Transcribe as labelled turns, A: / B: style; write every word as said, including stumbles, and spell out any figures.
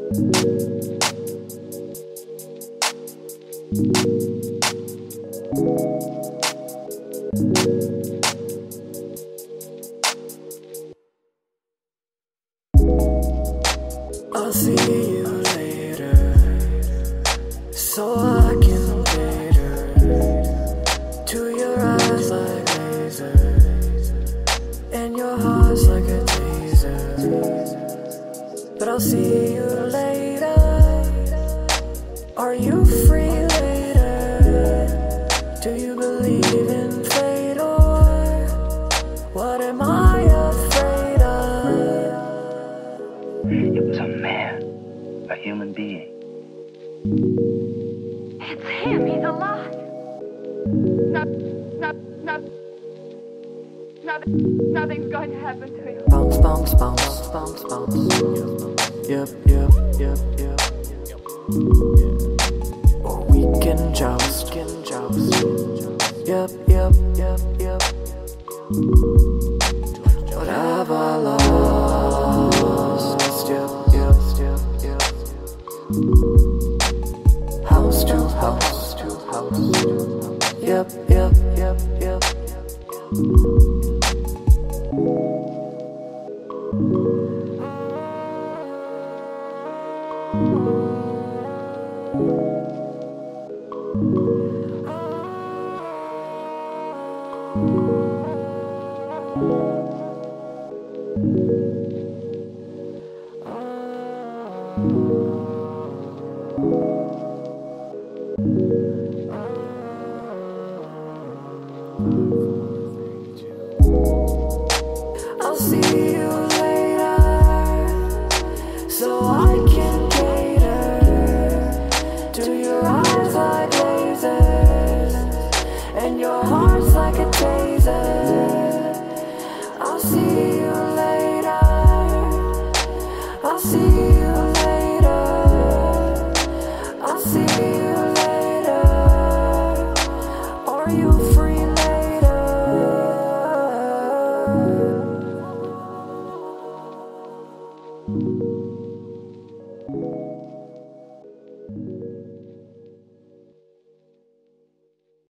A: I'll see you later, so I can cater to your eyes like lasers, and your heart's like a taser. But I'll see you later. Are you free later? Do you believe in fate, or what am I afraid of?
B: It was a man, a human being.
C: It's him, he's alive. No, no, no, nothing, nothing's going to happen to him.
A: Bounce, bounce, bounce, bounce, bounce. Yep, yep, yep, yep. Or we can joust, can joust. Yep, yep, yep, yep. What have I lost? Yep, yep, yep, yep. House to house to house. Yep, yep, yep, yep. Oh,